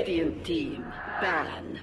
Radiant team, ban.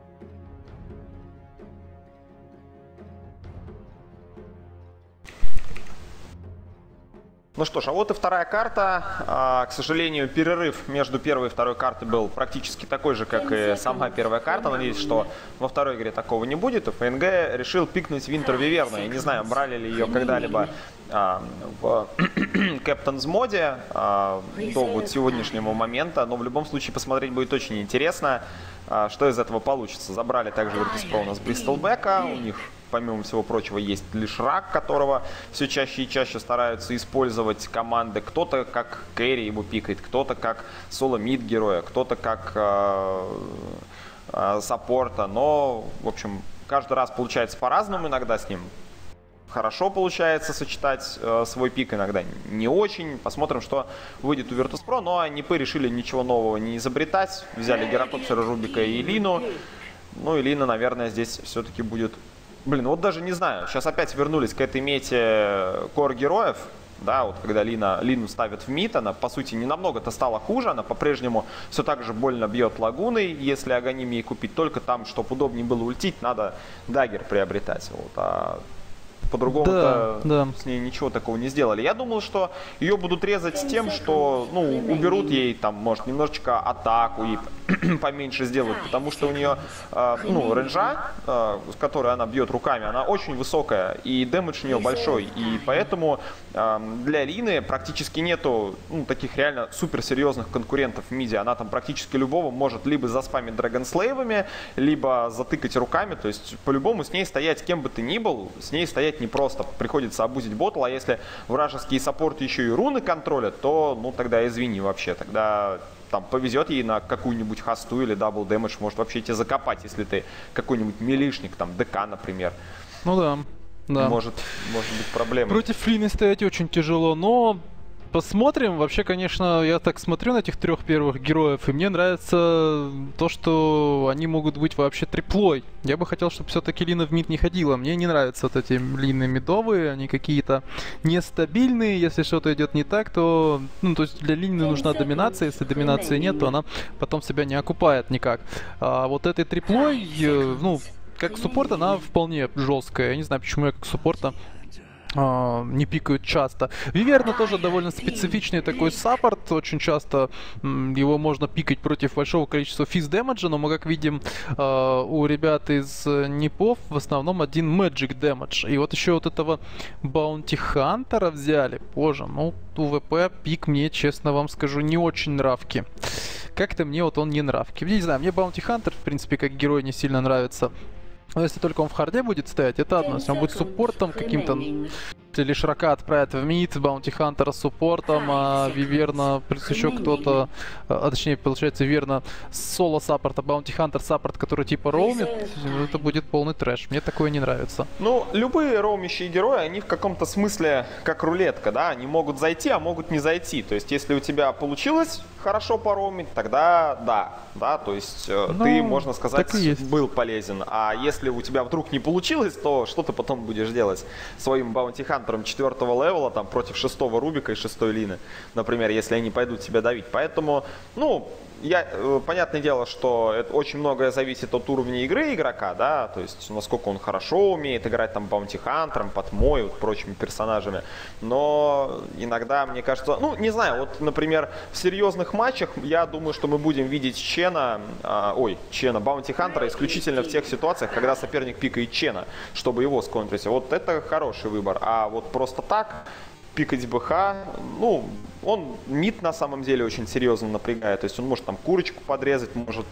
Ну что ж, а вот и вторая карта. К сожалению, перерыв между первой и второй картой был практически такой же, как и сама первая карта. Надеюсь, что во второй игре такого не будет. И ФНГ решил пикнуть Винтер Виверну. Я не знаю, брали ли ее когда-либо в Captain's моде до вот сегодняшнего момента. Но в любом случае посмотреть будет очень интересно, что из этого получится. Забрали также Virtus.pro у нас Бристлбека. У них, помимо всего прочего, есть лишь Рак, которого все чаще и чаще стараются использовать команды. Кто-то как кэрри его пикает, кто-то как соло-мид героя, кто-то как саппорта. Но, в общем, каждый раз получается по-разному. Иногда с ним хорошо получается сочетать свой пик, иногда не очень. Посмотрим, что выйдет у Virtus.pro. Но НИП решили ничего нового не изобретать. Взяли Герокоптера, Рубика и Лину. Ну и Лина, наверное, здесь все-таки будет... Блин, вот даже не знаю. Сейчас опять вернулись к этой мете кор-героев. Да, вот когда Лину ставят в мид, она, по сути, не намного-то стала хуже. Она по-прежнему все так же больно бьет лагуной. Если Аганим ей купить, только там, чтобы удобнее было ультить, надо даггер приобретать. Вот, а по-другому-то с ней ничего такого не сделали. Я думал, что ее будут резать с тем, что, ну, уберут ей там, может, немножечко атаку и поменьше сделают, потому что у нее, ну, рейнджа, с которой она бьет руками, она очень высокая, и дэмэдж у нее большой, и поэтому для Лины практически нету, ну, таких реально суперсерьезных конкурентов в миде. Она там практически любого может либо заспамить драгонслейвами, либо затыкать руками, то есть по-любому с ней стоять кем бы ты ни был, с ней стоять непросто, приходится абузить ботл, а если вражеские саппорты еще и руны контролят, то, ну, тогда извини вообще, тогда там повезет ей на какую-нибудь хасту или дабл дэмэдж, может вообще тебя закопать, если ты какой-нибудь милишник, там, ДК, например. Ну да, да. Может быть проблема. Против Лины стоять очень тяжело, но посмотрим. Вообще, конечно, я так смотрю на этих трех первых героев, и мне нравится то, что они могут быть вообще триплой. Я бы хотел, чтобы все-таки Лина в мид не ходила. Мне не нравятся вот эти Лины мидовые, они какие-то нестабильные. Если что-то идет не так, то, ну, то есть для Лины нужна доминация. Если доминации нет, то она потом себя не окупает никак. А вот этой триплой, ну, как суппорт, она вполне жесткая. Я не знаю, почему я как суппорта не пикают часто. Виверна тоже довольно специфичный такой саппорт. Очень часто его можно пикать против большого количества физ-дэмэджа, но мы, как видим, у ребят из НИПов в основном один magic дэмэдж. И вот еще вот этого Баунти Хантера взяли. Боже, ну, УВП пик мне, честно вам скажу, не очень нравки. Как-то мне вот он не нравки. Не знаю, мне Баунти Хантер, в принципе, как герой не сильно нравится. Но если только он в харде будет стоять, это одно. Если он будет суппортом каким-то, или Шрака отправят в мид, Баунти Хантера с суппортом, а Виверна плюс еще кто-то, точнее, получается, Виверна соло саппорт, а Баунти Хантер саппорт, который типа роумит, это будет полный трэш. Мне такое не нравится. Ну, любые роумящие герои, они в каком-то смысле как рулетка, да, они могут зайти, а могут не зайти. То есть, если у тебя получилось хорошо пороумить, тогда да, то есть ты, можно сказать, был полезен. А если у тебя вдруг не получилось, то что ты потом будешь делать своим Баунти Хантером 4-го левела там против 6-го Рубика и 6-й Лины, например, если они пойдут тебя давить. Поэтому, ну, понятное дело, что это очень многое зависит от уровня игры игрока, да, то есть насколько он хорошо умеет играть там Баунти Хантером, Патмой, вот, прочими персонажами. Но иногда, мне кажется, ну, не знаю, вот, например, в серьезных матчах я думаю, что мы будем видеть Чена Баунти Хантера исключительно в тех ситуациях, когда соперник пикает Чена, чтобы его сконтрить. Вот это хороший выбор. А вот просто так пикать БХ, ну, он мид на самом деле очень серьезно напрягает. То есть он может там курочку подрезать, может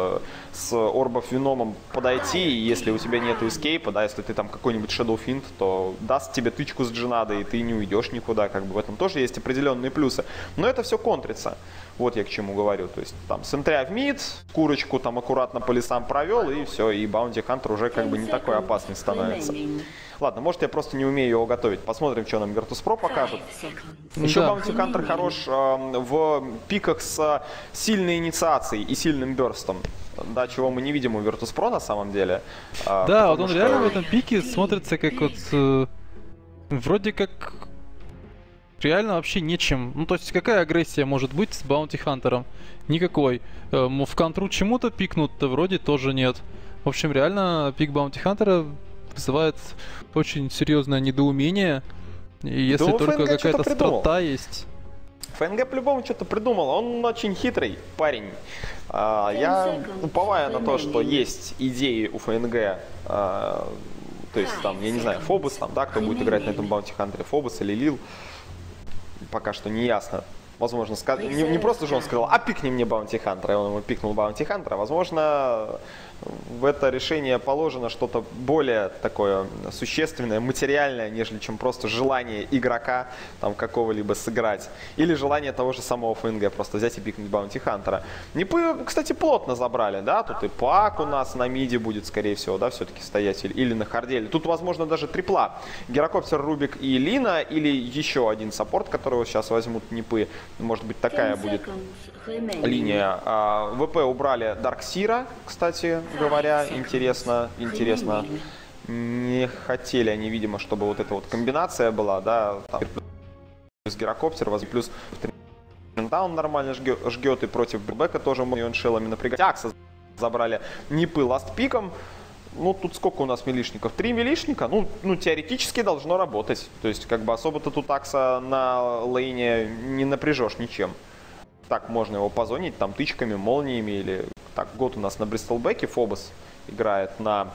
с орбов виномом подойти, и если у тебя нет эскейпа, да, если ты там какой-нибудь Shadow Fiend, то даст тебе тычку с джинадой, и ты не уйдешь никуда, как бы в этом тоже есть определенные плюсы. Но это все контрится. Вот я к чему говорю. То есть там с энтря в мид, курочку там аккуратно по лесам провел, и все, и Баунти Хантер уже как бы не такой опасный становится. Ладно, может, я просто не умею его готовить. Посмотрим, что нам Virtus.pro покажет. Еще Баунти Хантер хорош в пиках с сильной инициацией и сильным бёрстом. Да, чего мы не видим у Virtus.pro на самом деле. Да, вот он реально в этом пике смотрится как вот... вроде как... реально вообще нечем. Ну, то есть, какая агрессия может быть с Баунти Хантером? Никакой. В контру чему-то пикнут-то вроде тоже нет. В общем, реально пик Баунти Хантера вызывает очень серьезное недоумение. И если да только какая-то острота есть. ФНГ по-любому что-то придумал. Он очень хитрый парень. Я уповаю на то, что есть идеи у ФНГ. То есть там, я не знаю, Фобос там, да, кто будет играть на этом Баунти Хантере, Фобос или Лил. Пока что не ясно. Возможно, не просто же он сказал, а пикни мне Баунти Хантера, и он ему пикнул Баунти Хантера. Возможно, в это решение положено что-то более такое существенное, материальное, нежели чем просто желание игрока там какого-либо сыграть. Или желание того же самого ФНГ, просто взять и пикнуть Баунти Хантера. Нипы, кстати, плотно забрали, да, тут и Пак у нас на миде будет, скорее всего, да, все-таки стоять, или на харде. Тут, возможно, даже трипла. Гирокоптер, Рубик и Лина, или еще один саппорт, которого сейчас возьмут Нипы. Может быть, такая будет линия. ВП убрали Дарксира, кстати говоря, интересно. Не хотели они, видимо, чтобы вот эта вот комбинация была, да, там, плюс Гирокоптер, плюс да, он нормально жгет, и против Бэка тоже он шелами напрягать. Акса забрали Нипы ластпиком. Ну, тут сколько у нас милишников? 3 милишника? Ну, теоретически должно работать. То есть, как бы особо-то тут Акса на лейне не напряжешь ничем. Так, можно его позонить там тычками, молниями или... Так, год у нас на Бристолбеке. Фобос играет на...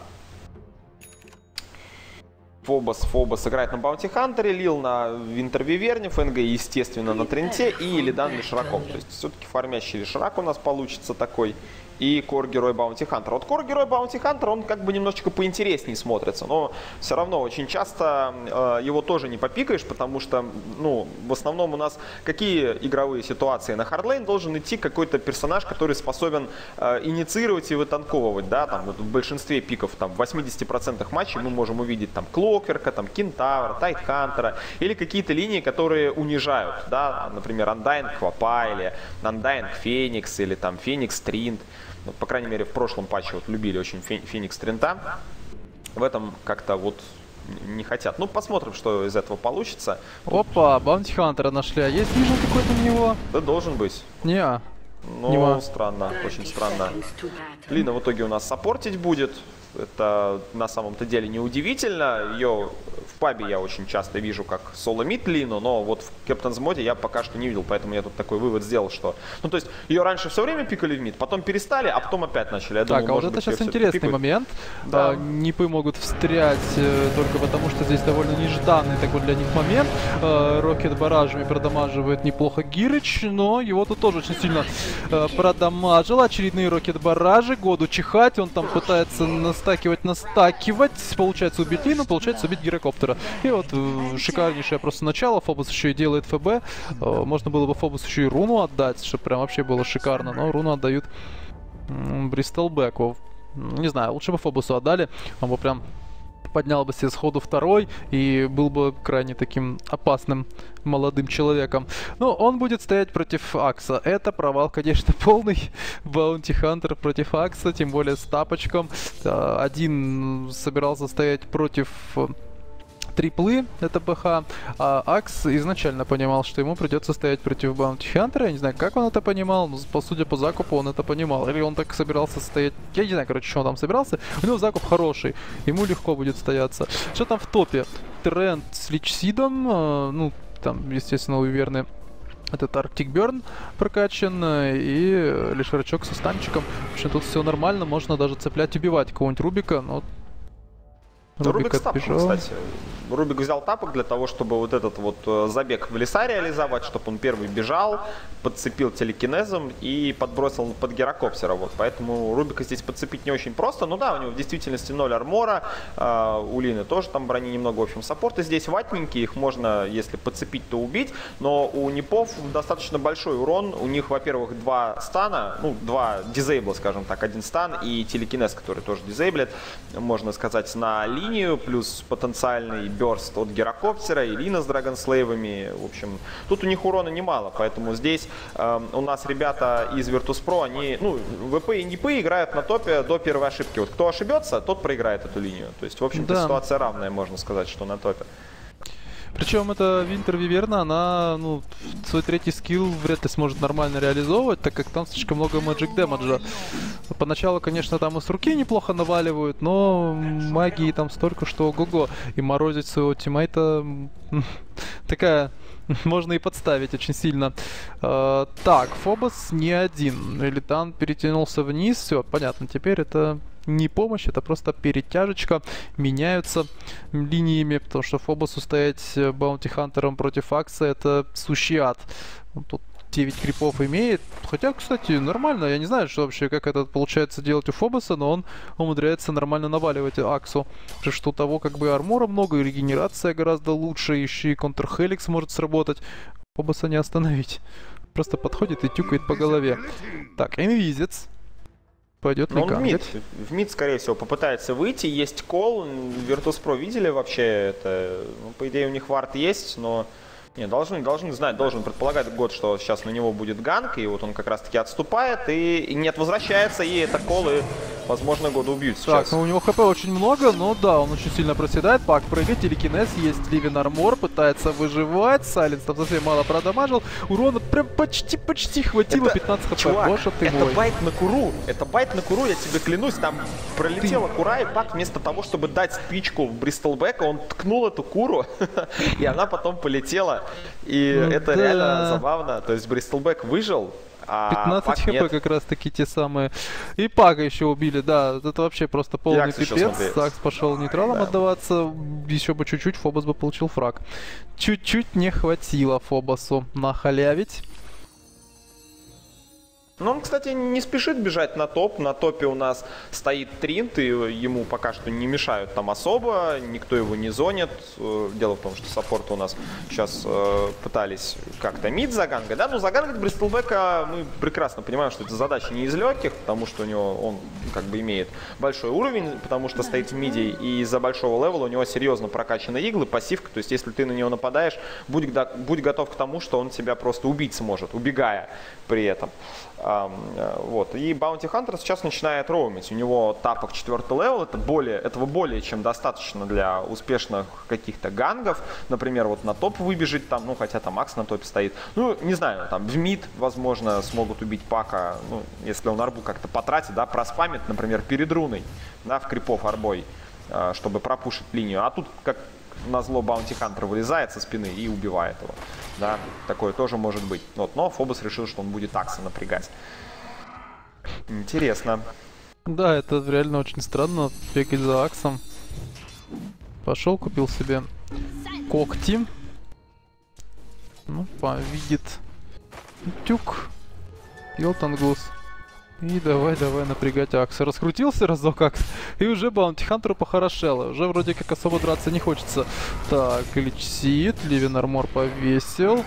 Фобос играет на Баунти Хантере, Лил на Винтервиверне, ФНГ, естественно, на Тренте и Лидан Лишраком. То есть, все-таки фармящий Лишрак у нас получится такой. И кор-герой Баунти Хантера. Вот кор-герой Баунти Хантера, он как бы немножечко поинтереснее смотрится, но все равно очень часто его тоже не попикаешь, потому что, ну, в основном у нас какие игровые ситуации? На хардлейн должен идти какой-то персонаж, который способен инициировать и вытанковывать, да, там вот в большинстве пиков, там в 80% матчей мы можем увидеть там Клокверка, там Кентавра, Тайтхантера, или какие-то линии, которые унижают, да, например, Undying Квапа, или Undying Феникс, или там Феникс Тринд. Ну, по крайней мере, в прошлом патче вот любили очень Феникс Тринта. В этом как-то вот не хотят. Ну, посмотрим, что из этого получится. Опа, Баунти Хантера нашли. А есть вижен какой-то у него? Да, должен быть. Не. Ну, странно, очень странно. Лина в итоге у нас саппортить будет. Это на самом-то деле неудивительно. Ее в пабе я очень часто вижу как соло-мид Лину, но вот в Captain's моде я пока что не видел, поэтому я тут такой вывод сделал, что... Ну, то есть, ее раньше все время пикали в мид, потом перестали, а потом опять начали. Я так, думал, а вот это сейчас интересный момент. Да. Нипы могут встрять только потому, что здесь довольно нежданный такой для них момент. Рокет баражами продамаживает неплохо Гирыч, но его тут тоже очень сильно продамажил. Очередные рокет баражи, году чихать, он там пытается настакивать. Получается убить Лину, получается убить Гирокоптера. И вот шикарнейшее просто начало. Фобос еще и делает ФБ. Можно было бы Фобос еще и руну отдать, чтобы прям вообще было шикарно. Но руну отдают Бристолбеку. Не знаю, лучше бы Фобосу отдали. Он бы прям поднял бы себе сходу второй и был бы крайне таким опасным молодым человеком. Но он будет стоять против Акса. Это провал, конечно, полный. Баунти Хантер против Акса, тем более с тапочком. Один собирался стоять против триплы, это БХ, а Акс изначально понимал, что ему придется стоять против Баунти Хантера. Я не знаю, как он это понимал, но судя по закупу он это понимал. Или он так собирался стоять, я не знаю, короче, что он там собирался. У него закуп хороший, ему легко будет стояться. Что там в топе? Тренд с Личсидом, ну, там, естественно, уверенный этот Arctic Burn прокачан, и Лишарчок со станчиком. В общем, тут все нормально, можно даже цеплять, убивать какого-нибудь Рубика, но... Рубик с тапом, кстати. Рубик взял тапок для того, чтобы вот этот вот забег в леса реализовать, чтобы он первый бежал, подцепил телекинезом и подбросил под Гирокоптера. Вот. Поэтому Рубика здесь подцепить не очень просто. Ну да, у него в действительности 0 армора, у Лины тоже там брони немного. В общем, саппорты здесь ватненькие, их можно, если подцепить, то убить. Но у Нипов достаточно большой урон. У них, во-первых, 2 стана, ну, 2 дизейбла, скажем так, 1 стан и телекинез, который тоже дизейблит, можно сказать, на линию, плюс потенциальный бёрст от Гирокоптера, и Лина с драгонслейвами. В общем, тут у них урона немало, поэтому здесь у нас ребята из Virtus.pro, они, ну, ВП и НИПы играют на топе до первой ошибки. Вот кто ошибется, тот проиграет эту линию. То есть, в общем-то, да, ситуация равная, можно сказать, что на топе. Причем это Винтер Виверна, она, ну, свой третий скилл вряд ли сможет нормально реализовывать, так как там слишком много Magic Damage. Поначалу, конечно, там и с руки неплохо наваливают, но магии там столько, что ого-го. И морозить своего тиммейта такая... Можно и подставить очень сильно. Так, Фобос не один. Элитан перетянулся вниз. Все, понятно. Теперь это не помощь, это просто перетяжечка. Меняются линиями, потому что Фобосу стоять баунти-хантером против Акса — это сущий ад. Он тут 9 крипов имеет. Хотя, кстати, нормально. Я не знаю, что вообще, как это получается делать у Фобоса, но он умудряется нормально наваливать Аксу. Потому что у того как бы армора много, и регенерация гораздо лучше, еще и контрхеликс может сработать. Фобоса не остановить. Просто подходит и тюкает по голове. Так, инвизец. Пойдет ли гангать? В мид, скорее всего, попытается выйти. Есть кол. Virtus.pro видели вообще это? Ну, по идее, у них вард есть, но... Не, должны знать, должен предполагать год, что сейчас на него будет ганг, и вот он как раз таки отступает, и нет, возвращается, и это кол, и, возможно, года убьют сейчас. Так, ну у него хп очень много, но да, он очень сильно проседает. Пак прыгает, телекинез, есть Ливен Армор, пытается выживать, Сайленс там совсем мало продамажил, урона прям почти хватило, это, 15 хп, чувак, боже ты это мой. байт на куру, я тебе клянусь, там пролетела кура, и Пак вместо того, чтобы дать спичку в Бристлбека, он ткнул эту куру, и она потом полетела. И ну это да. Реально забавно. То есть Бристлбэк выжил, а 15 Пак хп нет. как раз таки те самые. И Пага еще убили, да. Это вообще просто полный пипец. Акс пошел нейтралом да. Отдаваться. Еще бы чуть-чуть, Фобос бы получил фраг. Чуть-чуть не хватило Фобосу нахалявить. Ну, он, кстати, не спешит бежать на топ. На топе у нас стоит Тринт, и ему пока что не мешают там особо, никто его не зонит. Дело в том, что саппорты у нас сейчас пытались как-то мид загангать, да? Но загангать Бристлбека мы прекрасно понимаем, что это задача не из легких, потому что у него он как бы имеет большой уровень, потому что стоит в миде, и из-за большого левела у него серьезно прокачаны иглы, пассивка. То есть, если ты на него нападаешь, будь готов к тому, что он тебя просто убить сможет, убегая при этом. Вот. И Bounty Hunter сейчас начинает роумить. У него тапок 4-й левел. Этого более чем достаточно для успешных каких-то гангов. Например, вот на топ выбежит там, ну хотя там Акс на топе стоит. Ну, не знаю, там в мид, возможно, смогут убить Пака, ну, если он арбу как-то потратит, да, проспамит, например, перед руной, да, в крипов арбой, чтобы пропушить линию. А тут как назло Bounty Hunter вылезает со спины и убивает его. Да, такое тоже может быть. Вот, но Фобос решил, что он будет Акса напрягать. Интересно. Да, это реально очень странно. Бегать за Аксом. Пошел, купил себе когти. Ну, видит тюк. Йотангус. И давай напрягать Акса. Раскрутился разок Акс, и уже Баунти Хантеру похорошело. Уже вроде как особо драться не хочется. Так, лечит. Ливен Армор повесил.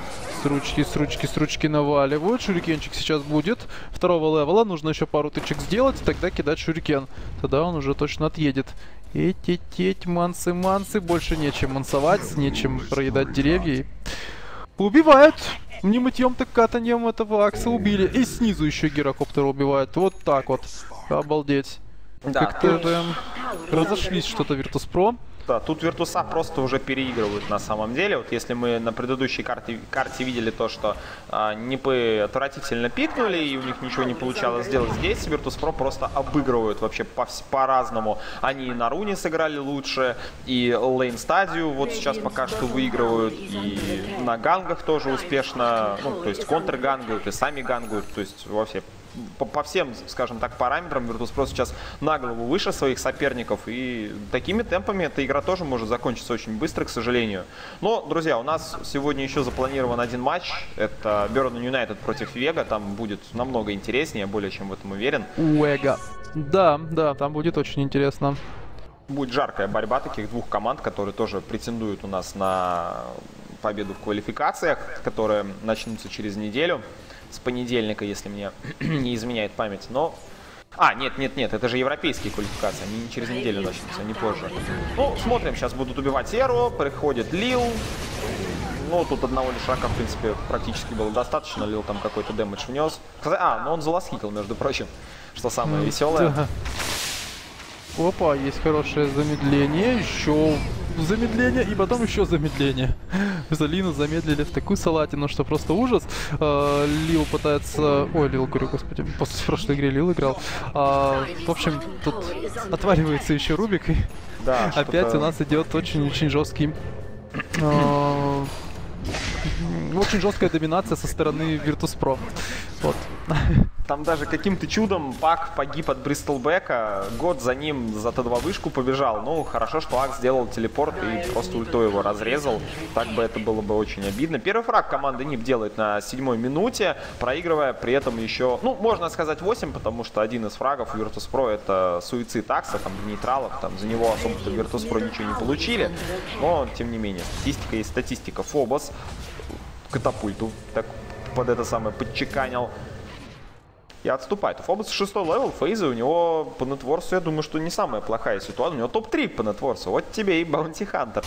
С ручки наваливают. Шурикенчик сейчас будет. 2-го левела. Нужно еще пару тычек сделать, и тогда кидать шурикен. Тогда он уже точно отъедет. Эть, мансы. Больше нечем мансовать, нечем проедать деревья. Убивают! Не мытьем, так катаньем этого Акса убили. И снизу еще гирокоптера убивают. Вот так вот. Обалдеть. Да, как-то же разошлись что-то Virtus.pro. Да, тут Virtus.a просто уже переигрывают на самом деле. Вот если мы на предыдущей карте видели то, что Нипы отвратительно пикнули и у них ничего не получалось сделать, здесь Virtus.pro просто обыгрывают вообще по-разному. Они и на руне сыграли лучше, и лейн-стадию вот сейчас пока что выигрывают, и на гангах тоже успешно, ну, то есть контр-гангают, и сами гангают, то есть вообще по всем, скажем так, параметрам Virtus.pro сейчас на голову выше своих соперников, и такими темпами эта игра тоже может закончиться очень быстро, к сожалению. Но, друзья, у нас сегодня еще запланирован один матч, это Burn United против Вега, там будет намного интереснее, я более чем в этом уверен. Вега. Да, там будет очень интересно. Будет жаркая борьба таких двух команд, которые тоже претендуют у нас на победу в квалификациях, которые начнутся через неделю. С понедельника, если мне не изменяет память, но... нет, это же европейские квалификации, они не через неделю начнутся, они позже. Ну, смотрим, сейчас будут убивать Эру, приходит Лил. Ну, тут одного лишь рака, в принципе, практически было достаточно, Лил там какой-то дэмэдж внес. Но он заласхитил, между прочим, что самое веселое. Да. Опа, есть хорошее замедление, еще замедление и потом еще замедление. Залину замедлили в такую салатину, что просто ужас. Лил пытается... Ой, Лил, говорю, господи, после прошлой игры Лил играл. В общем, тут отваливается еще Рубик. И Да, опять у нас идет очень жесткий... Очень жесткая доминация со стороны Virtus.pro. Вот. Там даже каким-то чудом Пак погиб от Бристлбека, год за ним за Т2 вышку побежал. Ну, хорошо, что Ак сделал телепорт и просто ультой его разрезал. Так бы это было бы очень обидно. Первый фраг команда НИП делает на 7-й минуте, проигрывая при этом еще, ну, можно сказать 8, потому что один из фрагов Virtus.pro это суицид Акса, там, нейтралов, там, за него особо-то Virtus.pro ничего не получили. Но, тем не менее, статистика есть статистика. Фобос катапульту так под это самое подчеканил. И отступает. У Фобоса 6-й левел, фейзы у него по нетворсу, я думаю, что не самая плохая ситуация. У него топ-3 по нетворсу. Вот тебе и Баунти Хантер.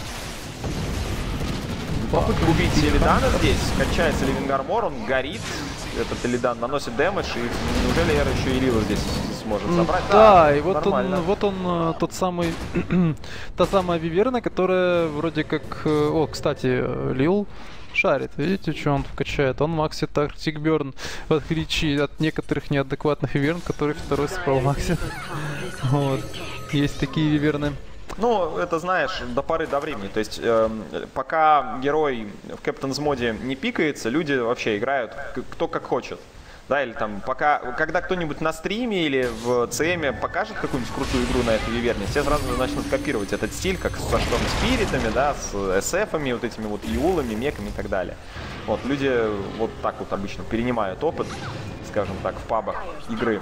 Попытка убить Элидана здесь. Качается Living Armor, он горит. Этот Элидан наносит дэмэдж. И неужели Эра еще и Лила здесь сможет забрать? Да, и вот он тот самый... та самая Виверна, которая вроде как... О, кстати, Лил... шарит, видите, что он качает? Он максит Arctic Burn, в отличие от некоторых неадекватных виверн, которые второй спал максит. Вот. Есть такие виверны. Ну, это знаешь, до поры до времени. То есть, пока герой в Captain's моде не пикается, люди вообще играют кто как хочет. Да, или там, когда кто-нибудь на стриме или в ЦМе покажет какую-нибудь крутую игру на этой виверне, все сразу начнут копировать этот стиль, как со Штормспиритами, да, с SF-ами, вот этими вот Юлами, Меками и так далее. Вот, люди вот так вот обычно перенимают опыт, скажем так, в пабах игры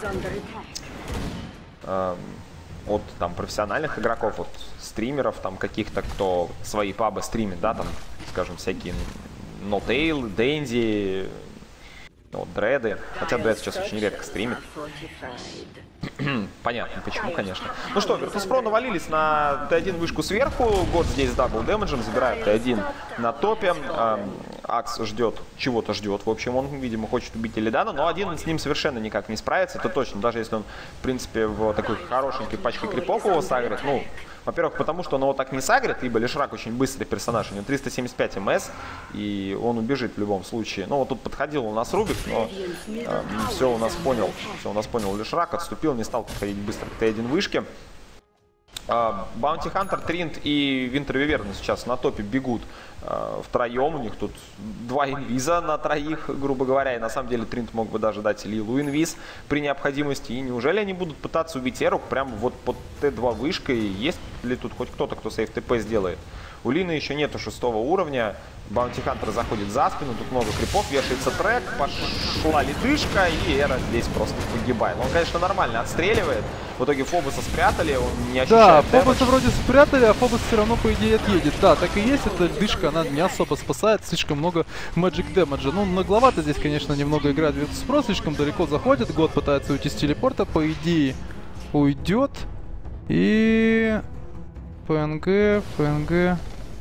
от там профессиональных игроков, от стримеров, там каких-то, кто свои пабы стримит, да, там, скажем, всякие Нотейл, Дэнди, вот, Дреды. Хотя Дред сейчас очень редко стримит. Понятно, почему, конечно. Ну что, Virtus.pro навалились на Т1 вышку сверху. Год здесь с дабл дэмэджем. Забирают Т1 на топе. Акс ждет, чего-то ждет. В общем, он, видимо, хочет убить Элидана, но один с ним совершенно никак не справится. Это точно. Даже если он, в принципе, в такой хорошенькой пачке крипов его сагрит. Ну, во-первых, потому что он его так не сагрит, ибо Лишрак очень быстрый персонаж, у него 375 МС, и он убежит в любом случае. Ну, вот тут подходил у нас Рубик, но все у нас понял Лишрак, отступил, не стал подходить быстро к Т1 вышке. Баунти Хантер, Тринт и Винтер Виверна сейчас на топе бегут втроем. У них тут 2 инвиза на троих, грубо говоря. И на самом деле Тринт мог бы даже дать Лилу инвиз при необходимости. И неужели они будут пытаться убить Эру прямо вот под Т2 вышкой? Есть ли тут хоть кто-то, кто сейф ТП сделает? У Лины еще нету 6-го уровня. Баунти Хантер заходит за спину, тут много крипов, вешается трек, пошла ледышка, и Эра здесь просто погибает. Он, конечно, нормально отстреливает. В итоге Фобоса спрятали, он не ощущает. Да, Фобоса вроде спрятали, а Фобос все равно, по идее, отъедет. Да, так и есть, эта ледышка, она не особо спасает, слишком много Magic Damage. Ну, нагловато здесь, конечно, немного играет Virtus.pro, слишком далеко заходит. Год пытается уйти с телепорта, по идее, уйдет. И... ФНГ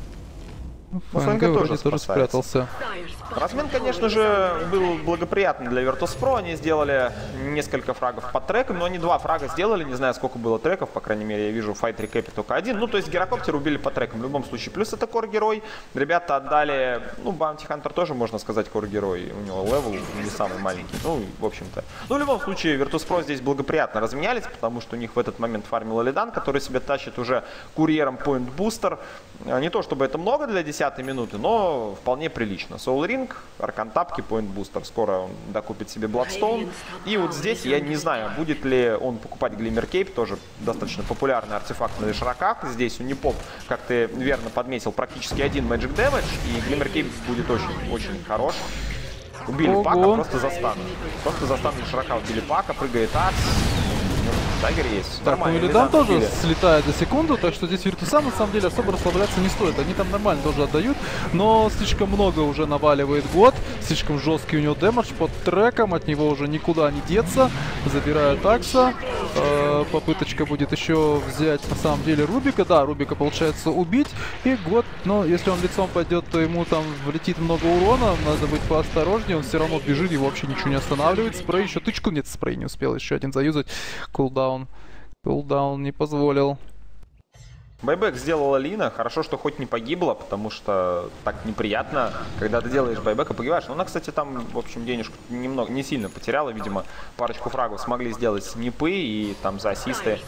тоже тоже спрятался. Размен, конечно же, был благоприятный для Virtus.pro. Они сделали несколько фрагов под треком, но они 2 фрага сделали. Не знаю, сколько было треков, по крайней мере, я вижу в Fight Recap только 1. Ну, то есть Гирокоптер убили по трекам в любом случае. Плюс это кор-герой. Ребята отдали, ну, Баунти Хантер тоже, можно сказать, кор-герой. У него левел не самый маленький. Ну, в общем-то. Ну, в любом случае, Virtus.pro здесь благоприятно разменялись, потому что у них в этот момент фармил Элидан, который себя тащит уже курьером Point Booster. Не то, чтобы это много для 10-й минуты, но вполне прилично. Soul Ring, Аркантапки, Point Booster. Скоро он докупит себе Bloodstone. И вот здесь я не знаю, будет ли он покупать Glimmer Cape, тоже достаточно популярный артефакт на Лишраках. Здесь у Непоп, как ты верно подметил, практически 1 Magic Damage, и Glimmer Cape будет очень хорош. Убили Пака просто за стан. Просто за стан Лишрака убили Пака, прыгает Акс. Даггер есть. Так, ну Элидан тоже слетает за секунду, так что здесь Virtus.pro на самом деле особо расслабляться не стоит. Они там нормально тоже отдают, но слишком много уже наваливает Год. Слишком жесткий у него дэмэдж под треком, от него уже никуда не деться. Забирают Акса. Попыточка будет еще взять на самом деле Рубика. Да, Рубика получается убить. И Год, но если он лицом пойдет, то ему там влетит много урона. Надо быть поосторожнее, он все равно бежит, его вообще ничего не останавливает. Спрей еще тычку, нет, спрей не успел еще один заюзать. Кулдаун не позволил. Байбек сделала Лина, хорошо, что хоть не погибла, потому что так неприятно, когда ты делаешь байбек и погибаешь. Но она, кстати, там, в общем, денежку немного, не сильно потеряла, видимо, парочку фрагов смогли сделать снипы, и там за ассисты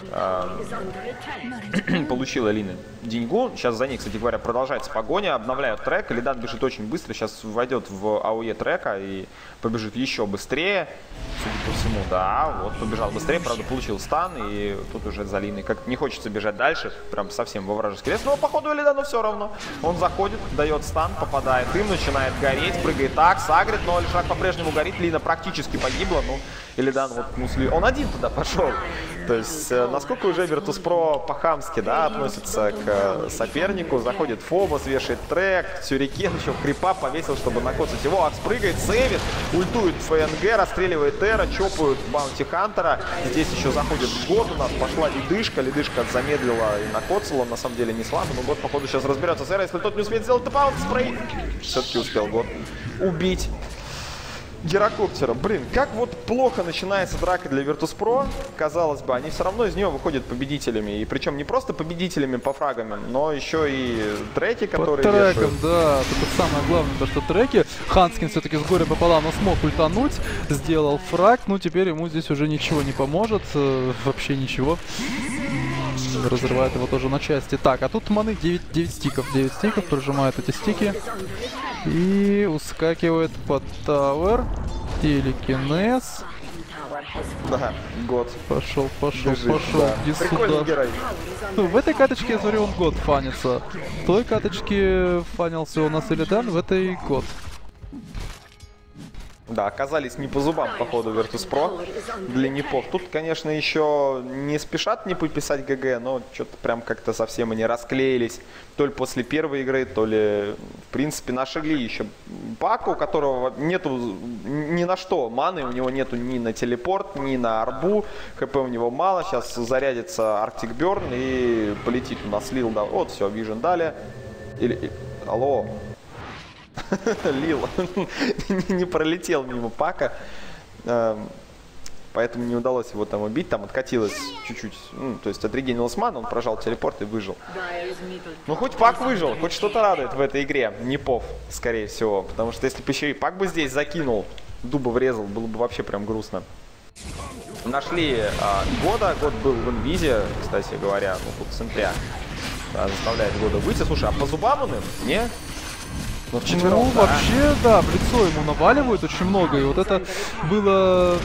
получила Лина деньгу. Сейчас за ней, кстати говоря, продолжается погоня, обновляют трек, Илидан бежит очень быстро, сейчас войдет в АОЕ трека и побежит еще быстрее, судя по всему, да, вот побежал быстрее, правда, получил стан, и тут уже за Линой как не хочется бежать дальше, прям совсем во вражеский лес, но походу Илидану все равно. Он заходит, дает стан, попадает им, начинает гореть, прыгает так, сагрит, но Альшак по-прежнему горит, Лина практически погибла, ну, Илидан вот он один туда пошел. То есть, насколько уже Virtus.pro по-хамски, да, относится к сопернику, заходит Фобос, вешает трек, Сюрикен еще крипа повесил, чтобы накоцать его, Акс прыгает, сейвит, ультует ФНГ, расстреливает Эра, чопают Баунти Хантера, здесь еще заходит Год, у нас пошла ледышка замедлила и накоцала, на самом деле не слабо, но Год, походу, сейчас разберется с Эра, если тот не успеет сделать тэп-аут, спрей, все-таки успел Год убить Герокоптера. Блин, как вот плохо начинается драка для Virtus.pro, казалось бы, они все равно из нее выходят победителями. И причем не просто победителями по фрагам, но еще и треки, которые по трекам, вешают. да, это самое главное, то что треки. Ханскин все-таки с горя пополам, но смог ультануть, сделал фраг, ну теперь ему здесь уже ничего не поможет, вообще ничего. Разрывает его тоже на части. Так, а тут маны 9 стиков, прожимает эти стики. И ускакивает под тавер. Телекинез. Да, Год. Пошел. Да. Иди Прикольный сюда. герой. Ну, в этой каточке, я смотрю, он Год фанится. В той каточке фанился у нас Илидан, в этой Год. Да, оказались не по зубам, по ходу, Virtus.pro для непов. Тут, конечно, еще не спешат непы писать ГГ, но что-то прям как-то совсем они расклеились. То ли после первой игры, то ли, в принципе, нашли еще Пака, у которого нету ни на что маны, у него нету ни на телепорт, ни на арбу, ХП у него мало. Сейчас зарядится Arctic Burn и полетит у нас Лил, да, вот, все, Vision дали. Алло. Лил не пролетел мимо Пака, поэтому не удалось его там убить, там откатилось чуть-чуть, то есть отрегенилась мана, он прожал телепорт и выжил. Ну хоть Пак выжил, хоть что-то радует в этой игре, непов, скорее всего, потому что если бы еще и Пак бы здесь закинул, дуба врезал, было бы вообще прям грустно. Нашли Года, Год был в инвизе, кстати говоря, ну тут в центре, заставляет Года выйти. Слушай, а по зубам он им? Не? Ну, Ну, вообще, да, в лицо ему наваливают очень много, и вот это было...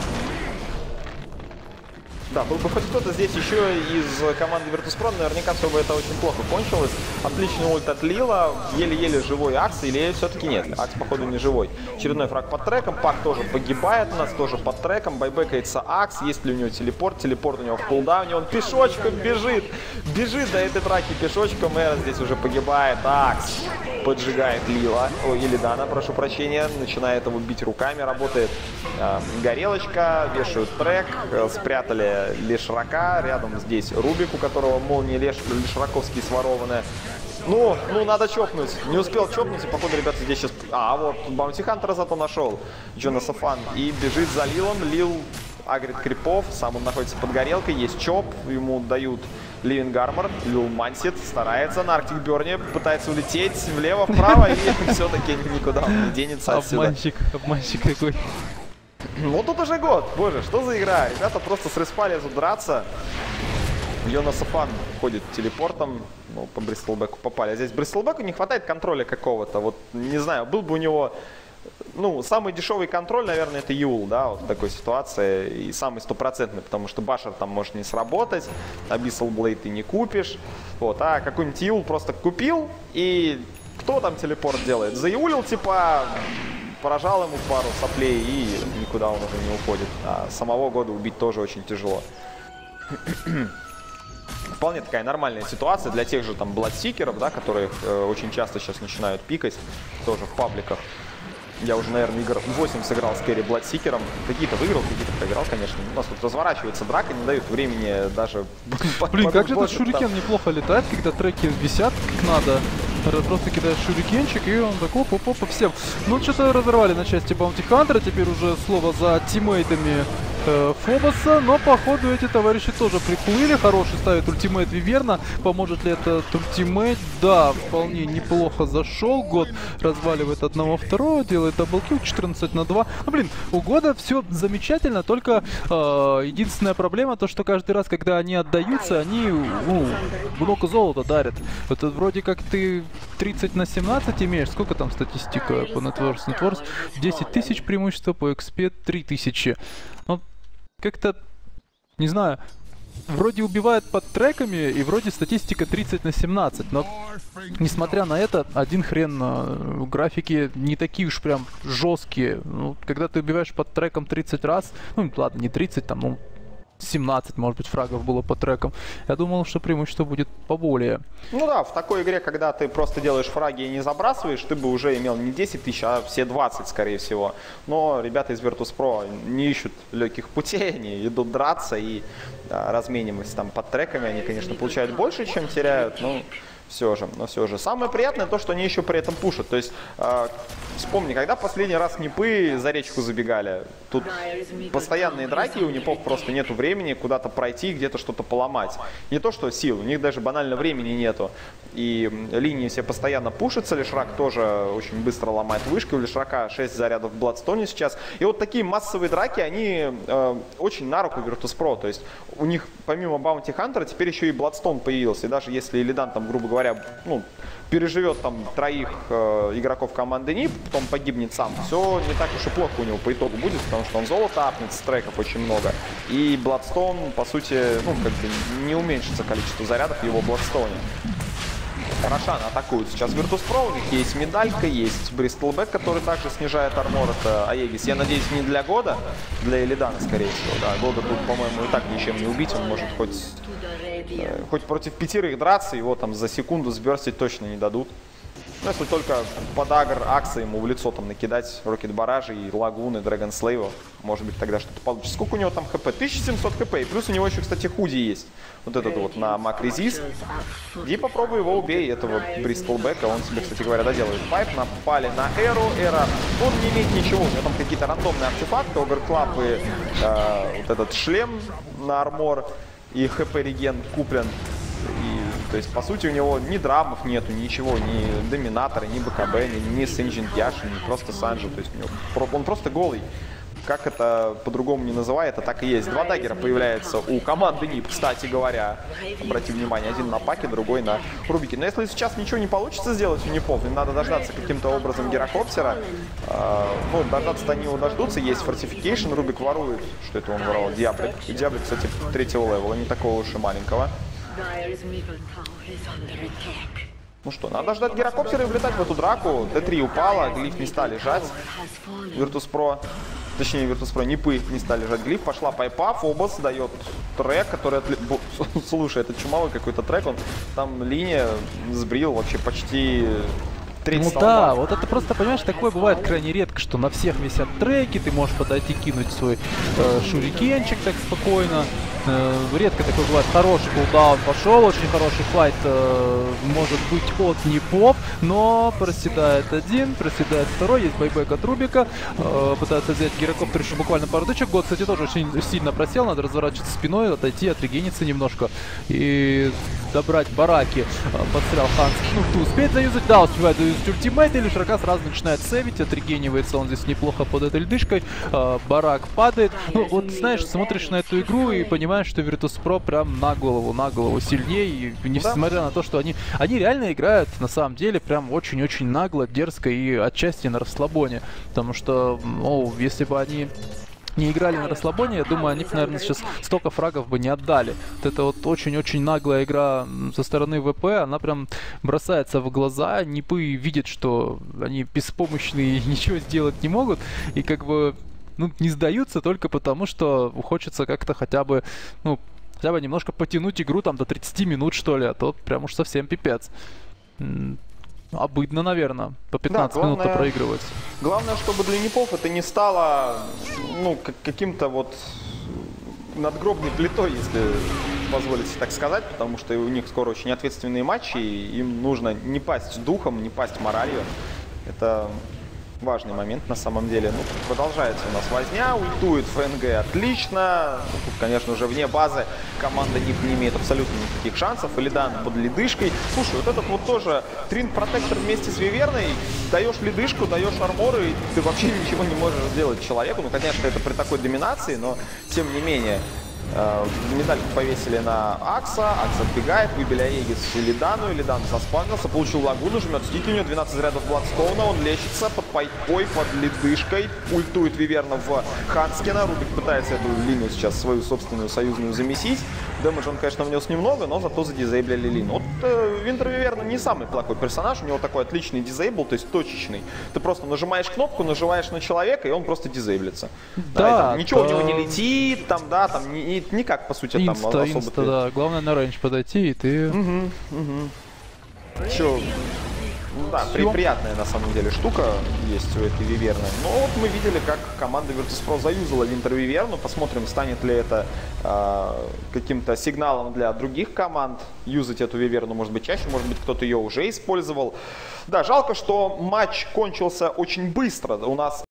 Да, был бы хоть кто-то здесь еще из команды Virtus.pro, наверняка все бы это очень плохо кончилось. Отличный ульт от Лила, еле-еле живой Акс, или все-таки нет, Акс походу не живой. Очередной фраг под треком, Пак тоже погибает у нас, тоже под треком, байбекается Акс, есть ли у него телепорт у него в кулдауне, он пешочком бежит до этой драки пешочком, Эра здесь уже погибает, Акс поджигает Лила, Илидана, прошу прощения, начинает его бить руками, работает горелочка, вешают трек, спрятали Лешрака, рядом здесь Рубик, у которого молния Лешраковские сворованы. Ну, надо чопнуть. Не успел чопнуть, и походу, ребята, здесь сейчас... вот Баунти Хантера зато нашел, Джонаса Фан, и бежит за Лилом. Лил агрит крипов, сам он находится под горелкой, есть чоп, ему дают Living Armor, Лил мансит, старается на Arctic Burn, пытается улететь влево-вправо, и все-таки никуда он не денется отсюда. Обманщик какой. Ну тут уже Год, боже, что за игра? Ребята просто с респа лезут драться. Йонаса Фан ходит телепортом, ну, по Бристлбеку попали. А здесь Бристлбеку не хватает контроля какого-то. Вот, не знаю, был бы у него, ну, самый дешевый контроль, наверное, это Юл, да, вот в такой ситуации. И самый стопроцентный, потому что Башер там может не сработать, Abyssal Blade ты не купишь. Вот, а какой-нибудь Юл просто купил, и кто там телепорт делает? Заюлил, типа... Поражал ему пару соплей, и никуда он уже не уходит. А самого Года убить тоже очень тяжело. Вполне такая нормальная ситуация для тех же там бладсикеров, да, которые очень часто сейчас начинают пикать, тоже в пабликах. Я уже, наверное, игр 8 сыграл с Керри Бладсикером. Какие-то выиграл, какие-то проиграл, конечно. У нас тут разворачивается драка, не дают времени даже... Блин, как же этот шурикен неплохо летает, когда треки висят как надо. Просто кидаешь шурикенчик, и он так оп-оп-оп, всем. Ну, что-то разорвали на части Баунти Хантера, теперь уже слово за тиммейтами Фобоса, но походу эти товарищи тоже приплыли. Хороший ставит ультимейт Виверна. Поможет ли этот ультимейт? Да, вполне неплохо зашел. Год разваливает одного второго, делает даблкил 14 на 2. Ну, блин, у Года все замечательно, только единственная проблема то, что каждый раз, когда они отдаются, они много золота дарят. Это вроде как ты 30 на 17 имеешь. Сколько там статистика по Networth? Networth 10 тысяч преимущества, по XP 3000. Ну, как-то, не знаю, вроде убивает под треками, и вроде статистика 30 на 17, но, несмотря на это, один хрен, графики не такие уж прям жесткие. Ну, когда ты убиваешь под треком 30 раз, ну, ладно, не 30, там, ну, 17, может быть, фрагов было по трекам. Я думал, что преимущество будет поболее. Ну да, в такой игре, когда ты просто делаешь фраги и не забрасываешь, ты бы уже имел не 10 тысяч, а все 20, скорее всего. Но ребята из Virtus.pro не ищут легких путей, они идут драться и размениваясь там под треками. Они, конечно, получают больше, чем теряют, но все же. Самое приятное то, что они еще при этом пушат. То есть, вспомни, когда последний раз Нипы за речку забегали. Тут постоянные драки, у Нипов просто нету времени куда-то пройти, где-то что-то поломать. Не то, что сил, у них даже банально времени нету. И линии все постоянно пушатся, Лишрак тоже очень быстро ломает вышки. У Лишрака 6 зарядов в Бладстоне сейчас. И вот такие массовые драки, они очень на руку Virtus.pro. То есть, у них помимо Bounty Hunter теперь еще и Бладстон появился. И даже если Illidan там, грубо говоря, ну, переживет там троих игроков команды НИП, потом погибнет сам, все не так уж и плохо у него по итогу будет, потому что он золото апнет, с треков очень много. И Bloodstone, по сути, ну, как бы не уменьшится количество зарядов в его Bloodstone. Хорошо, атакуют сейчас Virtus.pro, у них есть медалька, есть Bristleback, который также снижает армор, это Аегис. Я надеюсь, не для Года, для Элидана, скорее всего. Да, Года тут, по-моему, и так ничем не убить, он может хоть против 5 драться, его там за секунду сберстить точно не дадут. Ну, если только под агр Акса ему в лицо там накидать Рокет Баражи и Лагуны, Драгон Слейва, может быть тогда что-то получится. Сколько у него там хп? 1700 хп, и плюс у него еще, кстати, худи есть. Вот этот вот на Мак Резист. И попробуй его убей, этого Бристлбека, он себе, кстати говоря, доделает пайп. Напали на Эру, Эра, он не имеет ничего, у него там какие-то рандомные артефакты, Огр-клап и вот этот шлем на армор и хп-реген куплен. То есть, по сути, у него ни драмов нету, ничего, ни доминатора, ни БКБ, ни Синджин Яши, ни просто Санджи. То есть, он просто голый. Как это по-другому не называет, а так и есть. Два даггера появляется у команды НИП, кстати говоря. Обрати внимание, один на Паке, другой на Рубике. Но если сейчас ничего не получится сделать у НИПов, им надо дождаться каким-то образом Гирокоптера. Ну, дождаться-то они его дождутся. Есть фортификейшн, Рубик ворует. Что это он воровал? Диаблик. И Диаблик, кстати, 3-го левела, не такого уж и маленького. Ну что, надо ждать Гирокоптера и влетать в эту драку. Т3 упала, глиф не стали лежать. Virtus.pro, точнее Virtus.pro, Нипы не стали лежать. Глиф пошла пайпа, Фобос дает трек, который... Слушай, это чумовой какой-то трек, он там линия сбрил вообще почти... Ну да, вот это просто, понимаешь, такое бывает крайне редко, что на всех висят треки, ты можешь подойти, кинуть свой шурикенчик так спокойно. Редко такой бывает. Хороший кулдаун пошел, очень хороший файт может быть от Нипов, но проседает один, проседает второй, есть байбек от Рубика, пытается взять Гирокоптер еще буквально пару дычек. Год, кстати, тоже очень сильно просел, надо разворачиваться спиной, отойти, отрегениться немножко и добрать бараки. Подстрял Ханс, ну, успеет заюзать, да, успевает заюзать ультимейт, или Шрака сразу начинает сейвить, отрегенивается он здесь неплохо под этой льдышкой, барак падает. Ну, вот, знаешь, смотришь на эту игру и понимаешь, что Virtus.pro прям на голову сильнее, и несмотря на то, что они реально играют, на самом деле, прям очень-очень нагло, дерзко и отчасти на расслабоне, потому что, ну, если бы они не играли на расслабоне, я думаю, они, наверное, сейчас столько фрагов бы не отдали. Вот это вот очень-очень наглая игра со стороны ВП, она прям бросается в глаза. Нипы видят, что они беспомощные и ничего сделать не могут, и как бы, ну, не сдаются только потому, что хочется как-то хотя бы, ну, хотя бы немножко потянуть игру там до 30 минут, что ли, а то прям уж совсем пипец. Обыдно, наверное, по 15 да, главное, минут проигрывать. Главное, чтобы для Нипов это не стало, ну, каким-то вот надгробной плитой, если позволите так сказать, потому что у них скоро очень ответственные матчи, и им нужно не пасть духом, не пасть моралью. Это Важный момент на самом деле. Ну, продолжается у нас возня, ультует ФНГ отлично. Ну, тут, конечно, уже вне базы команда НИП не имеет абсолютно никаких шансов. Илидан под ледышкой. Слушай, вот этот вот тоже Тринк Протектор вместе с Виверной. Даешь ледышку, даешь армор, и ты вообще ничего не можешь сделать человеку. Ну, конечно, это при такой доминации, но тем не менее. Медальку повесили на Акса, Акс отбегает, выбили Аегис Илидану, Илидан заспавнился, получил лагуну, жмет стики, у него 12 зарядов Бладстоуна, он лечится под пайпой, под ледышкой, ультует Виверна в Ханскина, Рубик пытается эту линию сейчас свою собственную союзную замесить, дэмэдж он, конечно, внес немного, но зато задизейблили линию. Вот Винтер Виверна не самый плохой персонаж, у него такой отличный дизейбл, то есть точечный, ты просто нажимаешь кнопку, нажимаешь на человека, и он просто дизейблится. Да, ничего у него не летит, там, да, там никак, по сути, там особо... да. Главное на рейндж подойти, и ты... Чё? Ну, да, приятная на самом деле штука есть у этой Виверны. Но вот мы видели, как команда Virtus.pro заюзала Винтер Виверну. Посмотрим, станет ли это каким-то сигналом для других команд юзать эту Виверну, может быть, чаще, может быть, кто-то ее уже использовал. Да, жалко, что матч кончился очень быстро. У нас